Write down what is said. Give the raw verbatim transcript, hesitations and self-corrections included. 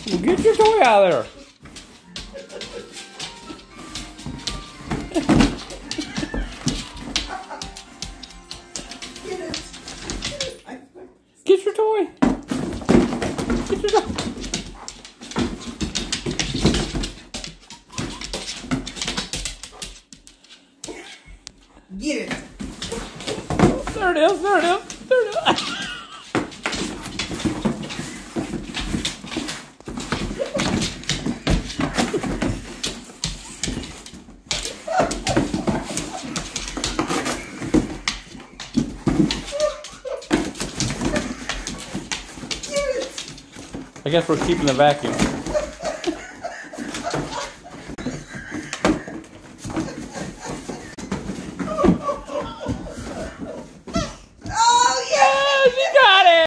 Well, get your toy out of there. Get your toy. Get your toy. Get it. There it is. There it is. There it is. I guess we're keeping the vacuum.